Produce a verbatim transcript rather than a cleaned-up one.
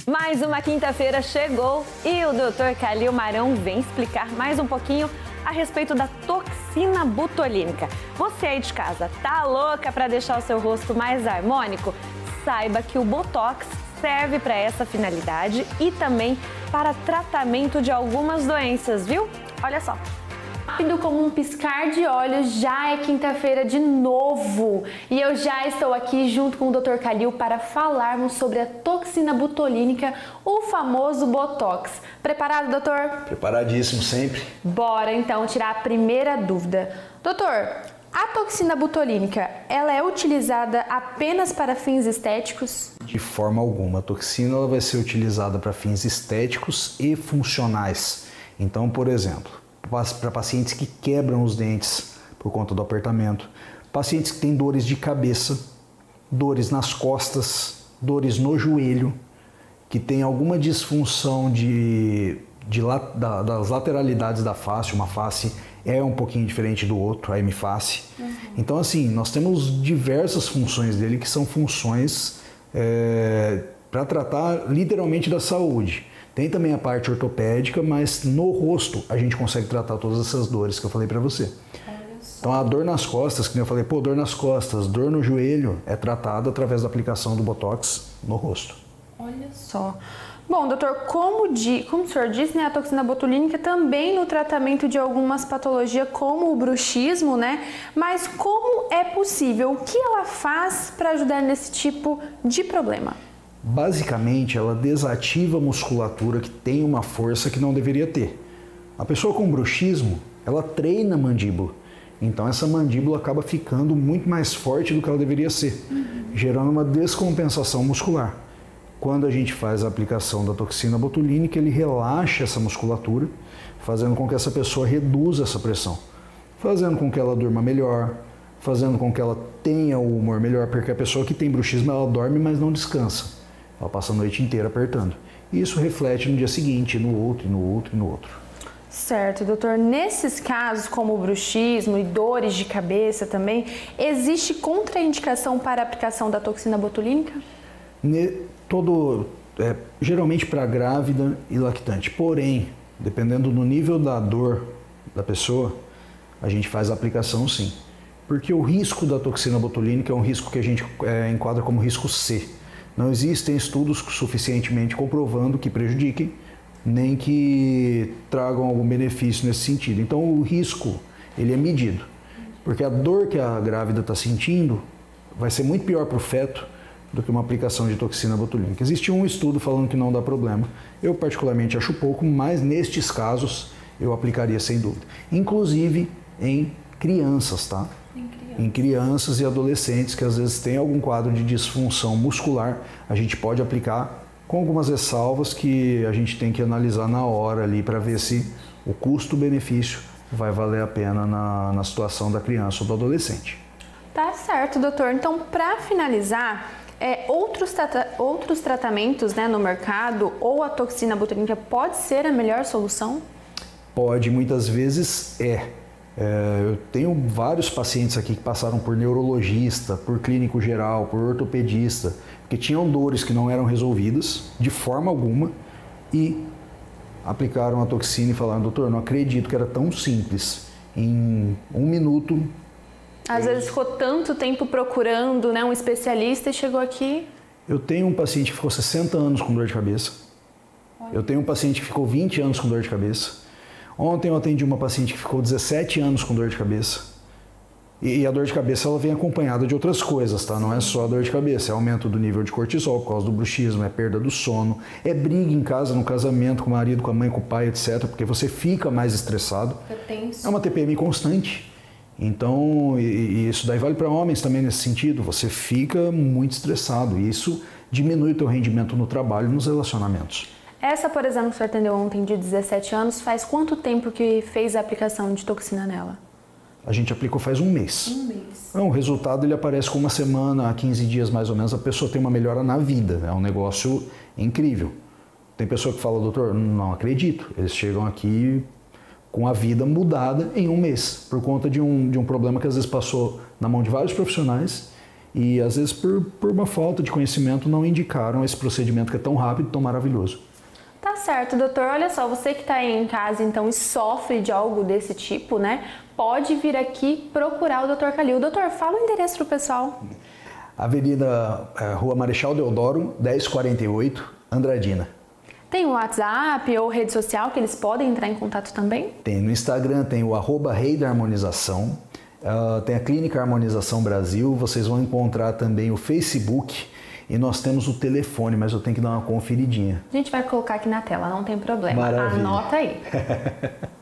Mais uma quinta-feira chegou e o doutor Calil Marão vem explicar mais um pouquinho a respeito da toxina botulínica. Você aí de casa, tá louca para deixar o seu rosto mais harmônico? Saiba que o Botox serve para essa finalidade e também para tratamento de algumas doenças, viu? Olha só. Rápido como um piscar de olhos, já é quinta-feira de novo e eu já estou aqui junto com o doutor Calil para falarmos sobre a toxina botulínica, o famoso Botox. Preparado, doutor? Preparadíssimo sempre. Bora então tirar a primeira dúvida. Doutor, a toxina botulínica, ela é utilizada apenas para fins estéticos? De forma alguma. A toxina ela vai ser utilizada para fins estéticos e funcionais. Então, por exemplo, para pacientes que quebram os dentes por conta do apertamento, pacientes que têm dores de cabeça, dores nas costas, dores no joelho, que tem alguma disfunção de, de, da, das lateralidades da face, uma face é um pouquinho diferente do outro, a hemiface. Uhum. Então, assim, nós temos diversas funções dele que são funções é, para tratar literalmente da saúde. Tem também a parte ortopédica, mas no rosto a gente consegue tratar todas essas dores que eu falei para você. Então a dor nas costas, que eu falei, pô, dor nas costas, dor no joelho, é tratada através da aplicação do Botox no rosto. Olha só. Bom, doutor, como, di, como o senhor disse, né, a toxina botulínica também no tratamento de algumas patologias como o bruxismo, né? Mas como é possível? O que ela faz para ajudar nesse tipo de problema? Basicamente, ela desativa a musculatura que tem uma força que não deveria ter. A pessoa com bruxismo, ela treina a mandíbula. Então, essa mandíbula acaba ficando muito mais forte do que ela deveria ser, uhum. gerando uma descompensação muscular. Quando a gente faz a aplicação da toxina botulínica, ele relaxa essa musculatura, fazendo com que essa pessoa reduza essa pressão, fazendo com que ela durma melhor, fazendo com que ela tenha o humor melhor, porque a pessoa que tem bruxismo, ela dorme, mas não descansa. Ela passa a noite inteira apertando. E isso reflete no dia seguinte, no outro, no outro e no outro. Certo, doutor. Nesses casos, como o bruxismo e dores de cabeça também, existe contraindicação para a aplicação da toxina botulínica? Ne, todo, é, geralmente para grávida e lactante. Porém, dependendo do nível da dor da pessoa, a gente faz a aplicação sim. Porque o risco da toxina botulínica é um risco que a gente é, enquadra como risco C. Não existem estudos suficientemente comprovando que prejudiquem, nem que tragam algum benefício nesse sentido. Então o risco, ele é medido, porque a dor que a grávida está sentindo vai ser muito pior para o feto do que uma aplicação de toxina botulínica. Existe um estudo falando que não dá problema. Eu particularmente acho pouco, mas nestes casos eu aplicaria sem dúvida. Inclusive em crianças, tá? Em crianças e adolescentes que às vezes têm algum quadro de disfunção muscular, a gente pode aplicar com algumas ressalvas que a gente tem que analisar na hora ali para ver se o custo-benefício vai valer a pena na, na situação da criança ou do adolescente. Tá certo, doutor. Então, para finalizar, é, outros, trata outros tratamentos, né, no mercado ou a toxina botulínica pode ser a melhor solução? Pode, muitas vezes é. É, eu tenho vários pacientes aqui que passaram por neurologista, por clínico geral, por ortopedista, que tinham dores que não eram resolvidas de forma alguma e aplicaram a toxina e falaram, doutor, não acredito que era tão simples. Em um minuto... Às vezes ficou tanto tempo procurando, né, um especialista e chegou aqui... Eu tenho um paciente que ficou sessenta anos com dor de cabeça. Olha. Eu tenho um paciente que ficou vinte anos com dor de cabeça. Ontem eu atendi uma paciente que ficou dezessete anos com dor de cabeça. E a dor de cabeça ela vem acompanhada de outras coisas, tá? Não é só a dor de cabeça, é aumento do nível de cortisol por causa do bruxismo, é perda do sono, é briga em casa, no casamento, com o marido, com a mãe, com o pai, etcétera. Porque você fica mais estressado. Fica tenso. É uma T P M constante. Então, e, e isso daí vale para homens também nesse sentido. Você fica muito estressado e isso diminui o teu rendimento no trabalho e nos relacionamentos. Essa, por exemplo, que o senhor atendeu ontem de dezessete anos, faz quanto tempo que fez a aplicação de toxina nela? A gente aplicou faz um mês. Um mês. Então, o resultado ele aparece com uma semana a quinze dias mais ou menos, a pessoa tem uma melhora na vida. É um negócio incrível. Tem pessoa que fala, doutor, não acredito. Eles chegam aqui com a vida mudada em um mês, por conta de um, de um problema que às vezes passou na mão de vários profissionais e às vezes por, por uma falta de conhecimento não indicaram esse procedimento que é tão rápido, tão maravilhoso. Tá certo, doutor. Olha só, você que está aí em casa então e sofre de algo desse tipo, né? Pode vir aqui procurar o doutor Calil. Doutor, fala o endereço pro pessoal. Avenida é, Rua Marechal Deodoro, dez quarenta e oito, Andradina. Tem o WhatsApp ou rede social que eles podem entrar em contato também? Tem no Instagram, tem o arroba Rei da Harmonização, uh, tem a Clínica Harmonização Brasil, vocês vão encontrar também o Facebook e nós temos o telefone, mas eu tenho que dar uma conferidinha. A gente vai colocar aqui na tela, não tem problema. Maravilha. Anota aí.